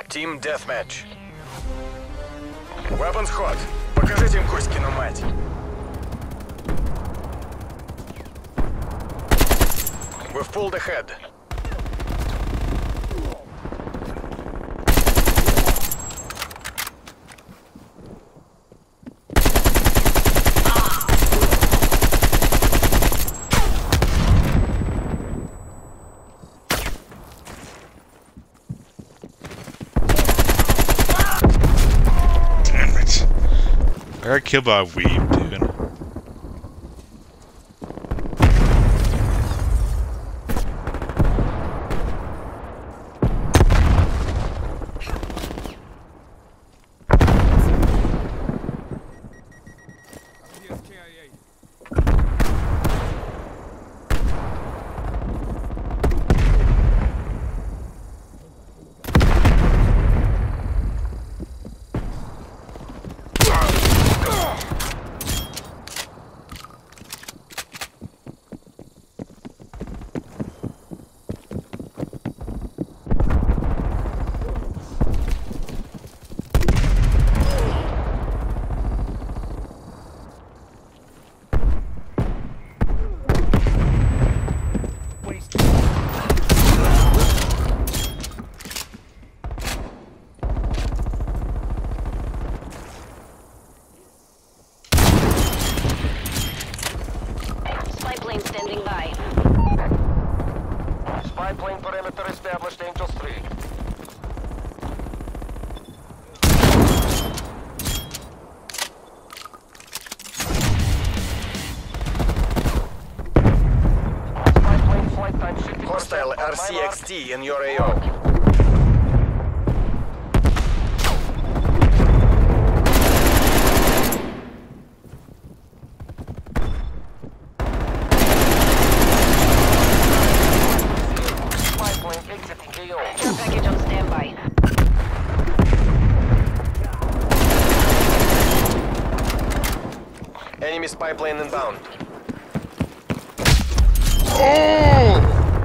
Team Deathmatch. Weapons hot. Покажите им Кузькину мать. We've pulled ahead. I got killed by a weeb, dude. Standing by. Spy plane perimeter established, Angels 3. Spy plane flight time shifting. Hostile RCXD in your AO. Care package on standby. Enemy spy plane inbound. Oh!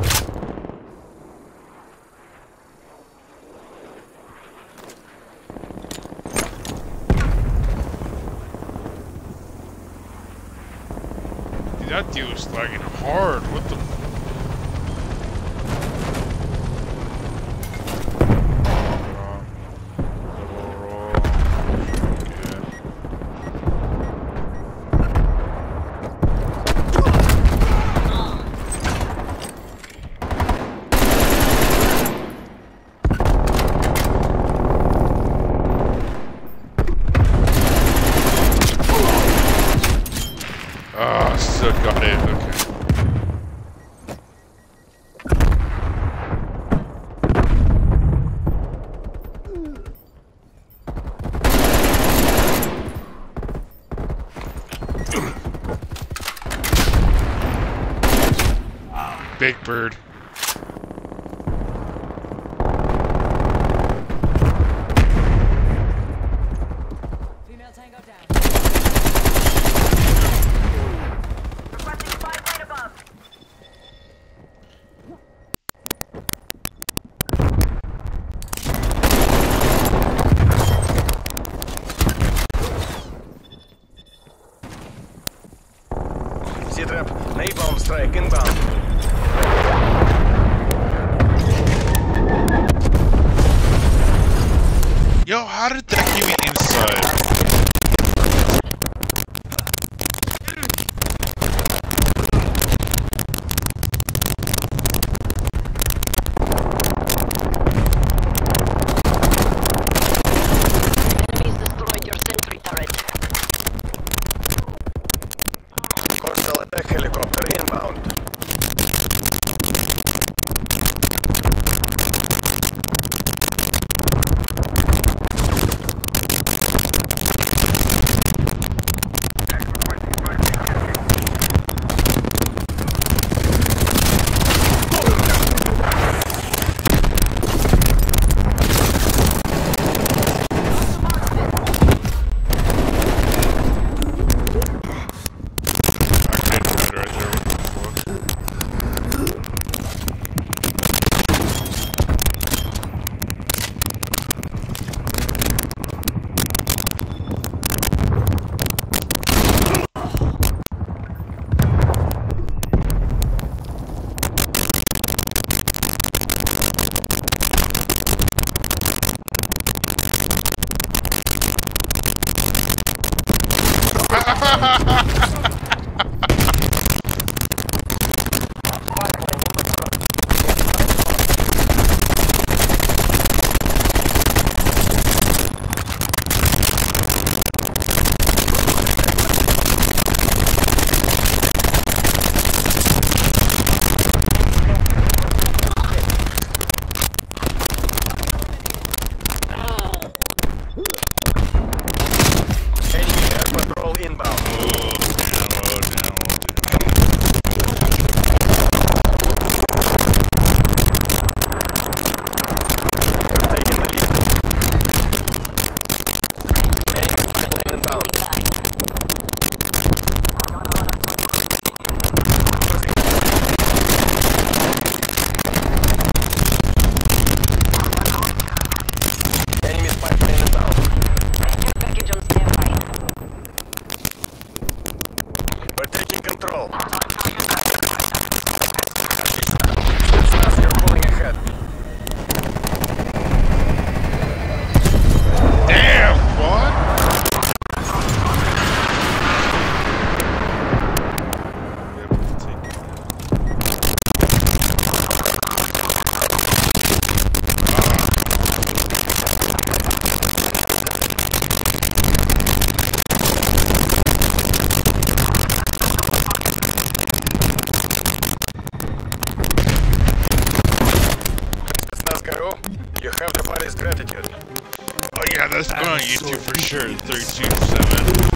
Dude, that dude was lagging hard. What the? Oh, still got it. Okay. Big bird. Female tango down. Z-Trap, napalm strike inbound. Yo, how did that get me inside? Enemies destroyed your sentry turret. Hostile attack helicopter inbound. You have the body's gratitude. Oh yeah, that's going on YouTube for sure. 32/7.